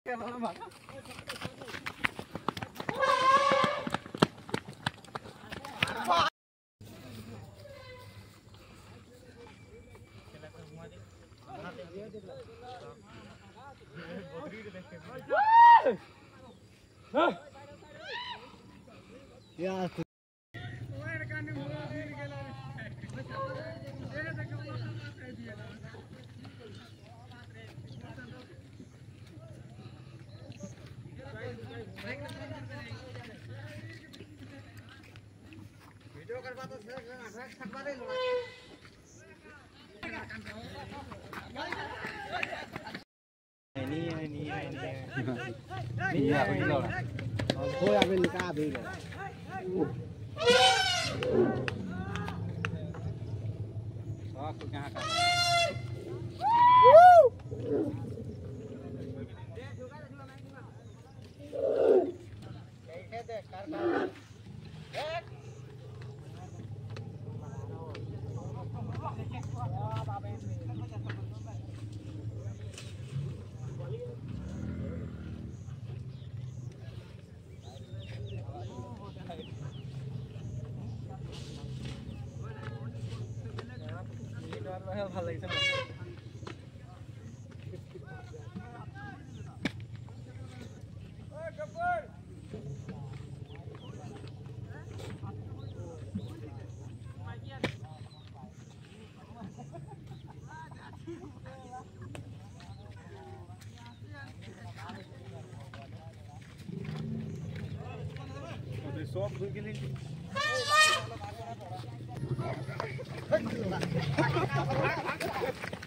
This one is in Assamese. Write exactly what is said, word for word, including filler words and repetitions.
Ya वीडियो करवा तो सर खटवा दे लो नहीं नहीं नहीं नहीं या कोई लो कोई आवे लिखा भी लो साफ तो कहां का कैसे देख कर देख ভাল লাগিছে না ওই গব্বর ওদের সব ধুই গেলেন